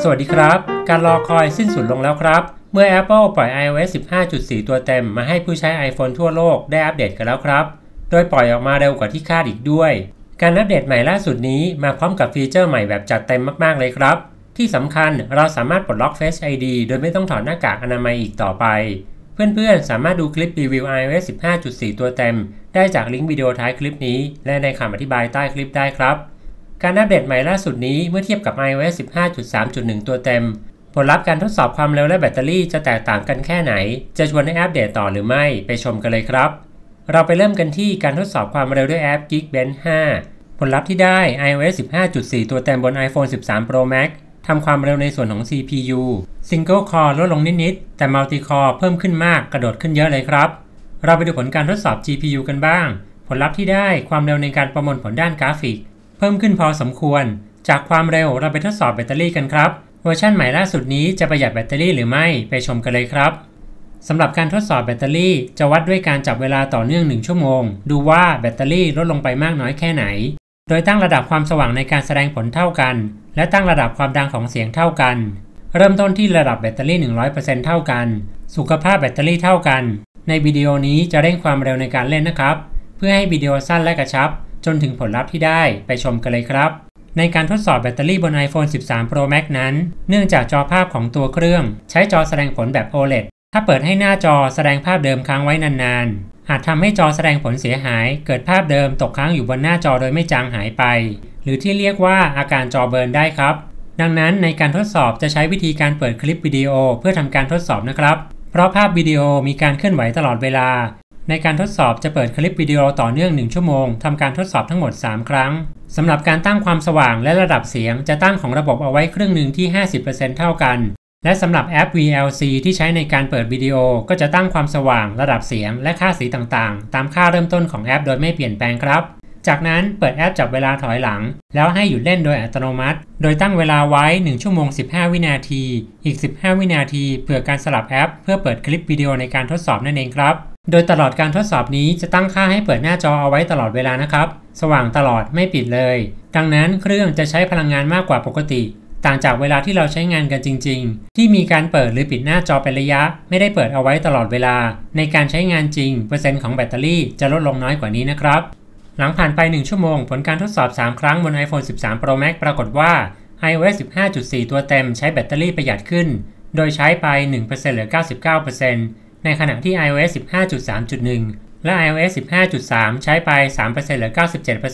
สวัสดีครับการรอคอยสิ้นสุดลงแล้วครับเมื่อ Apple ปล่อย iOS 15.4 ตัวเต็มมาให้ผู้ใช้ iPhone ทั่วโลกได้อัปเดตกันแล้วครับโดยปล่อยออกมาเร็วกว่าที่คาดอีกด้วยการอัปเดตใหม่ล่าสุดนี้มาพร้อมกับฟีเจอร์ใหม่แบบจัดเต็มมากๆเลยครับที่สำคัญเราสามารถปลดล็อก Face ID โดยไม่ต้องถอดหน้ากากอนามัยอีกต่อไปเพื่อนๆสามารถดูคลิปรีวิว iOS 15.4 ตัวเต็มได้จากลิงก์วิดีโอท้ายคลิปนี้และในคำอธิบายใต้คลิปได้ครับการอัปเดตใหม่ล่าสุดนี้เมื่อเทียบกับ iOS 15.3.1 ตัวเต็มผลลัพธ์การทดสอบความเร็วและแบตเตอรี่จะแตกต่างกันแค่ไหนจะชวนให้อัปเดตต่อหรือไม่ไปชมกันเลยครับเราไปเริ่มกันที่การทดสอบความเร็วด้วยแอป Geekbench 5 ผลลัพธ์ที่ได้ iOS 15.4 ตัวเต็มบน iPhone 13 Pro Max ทำความเร็วในส่วนของ CPU Single Core ลดลงนิดๆแต่ Multi Core เพิ่มขึ้นมากกระโดดขึ้นเยอะเลยครับเราไปดูผลการทดสอบ GPU กันบ้างผลลัพธ์ที่ได้ความเร็วในการประมวลผลด้านกราฟิกเพิ่มขึ้นพอสมควรจากความเร็วเราไปทดสอบแบตเตอรี่กันครับเวอร์ชันใหม่ล่าสุดนี้จะประหยัดแบตเตอรี่หรือไม่ไปชมกันเลยครับสำหรับการทดสอบแบตเตอรี่จะวัดด้วยการจับเวลาต่อเนื่อง1ชั่วโมงดูว่าแบตเตอรี่ลดลงไปมากน้อยแค่ไหนโดยตั้งระดับความสว่างในการแสดงผลเท่ากันและตั้งระดับความดังของเสียงเท่ากันเริ่มต้นที่ระดับแบตเตอรี่ 100% เท่ากันสุขภาพแบตเตอรี่เท่ากันในวิดีโอนี้จะเร่งความเร็วในการเล่นนะครับเพื่อให้วิดีโอสั้นและกระชับจนถึงผลลัพธ์ที่ได้ไปชมกันเลยครับในการทดสอบแบตเตอรี่บน iPhone 13 Pro Max นั้นเนื่องจากจอภาพของตัวเครื่องใช้จอแสดงผลแบบ OLED ถ้าเปิดให้หน้าจอแสดงภาพเดิมค้างไว้นานๆอาจทำให้จอแสดงผลเสียหายเกิดภาพเดิมตกค้างอยู่บนหน้าจอโดยไม่จางหายไปหรือที่เรียกว่าอาการจอเบิร์นได้ครับดังนั้นในการทดสอบจะใช้วิธีการเปิดคลิปวิดีโอเพื่อทำการทดสอบนะครับเพราะภาพวิดีโอมีการเคลื่อนไหวตลอดเวลาในการทดสอบจะเปิดคลิปวิดีโอต่อเนื่อง1ชั่วโมงทำการทดสอบทั้งหมด3ครั้งสำหรับการตั้งความสว่างและระดับเสียงจะตั้งของระบบเอาไว้ครึ่งหนึ่งที่ 50% เท่ากันและสำหรับแอป VLC ที่ใช้ในการเปิดวิดีโอก็จะตั้งความสว่างระดับเสียงและค่าสีต่างๆตามค่าเริ่มต้นของแอปโดยไม่เปลี่ยนแปลงครับจากนั้นเปิดแอปจับเวลาถอยหลังแล้วให้หยุดเล่นโดยอัตโนมัติโดยตั้งเวลาไว้1ชั่วโมง15วินาทีอีก15วินาทีเผื่อการสลับแอปเพื่อเปิดคลิปวิดีโอในการทดสอบนั่นเองครับโดยตลอดการทดสอบนี้จะตั้งค่าให้เปิดหน้าจอเอาไว้ตลอดเวลานะครับสว่างตลอดไม่ปิดเลยดังนั้นเครื่องจะใช้พลังงานมากกว่าปกติต่างจากเวลาที่เราใช้งานกันจริงๆที่มีการเปิดหรือปิดหน้าจอเป็นระยะไม่ได้เปิดเอาไว้ตลอดเวลาในการใช้งานจริงเปอร์เซ็นต์ของแบตเตอรี่จะลดลงน้อยกว่านี้นะครับหลังผ่านไป1ชั่วโมงผลการทดสอบ3ครั้งบน iPhone 13 Pro Max ปรากฏว่า iOS 15.4 ตัวเต็มใช้แบตเตอรี่ประหยัดขึ้นโดยใช้ไป 1% เหลือ 99% ในขณะที่ iOS 15.3.1 และ iOS 15.3 ใช้ไป 3% เหลือ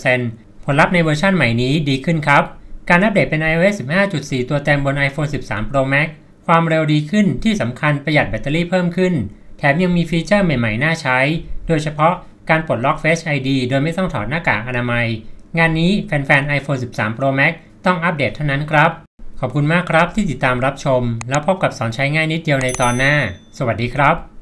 97% ผลลัพธ์ในเวอร์ชันใหม่นี้ดีขึ้นครับการอัปเดตเป็น iOS 15.4 ตัวเต็มบน iPhone 13 Pro Max ความเร็วดีขึ้นที่สำคัญประหยัดแบตเตอรี่เพิ่มขึ้นแถมยังมีฟีเจอร์ใหม่ๆน่าใช้โดยเฉพาะการปลดล็อก Face ID โดยไม่ต้องถอดหน้ากากอนามัยงานนี้แฟนๆ iPhone 13 Pro Max ต้องอัปเดตเท่านั้นครับขอบคุณมากครับที่ติดตามรับชมแล้วพบกับสอนใช้ง่ายนิดเดียวในตอนหน้าสวัสดีครับ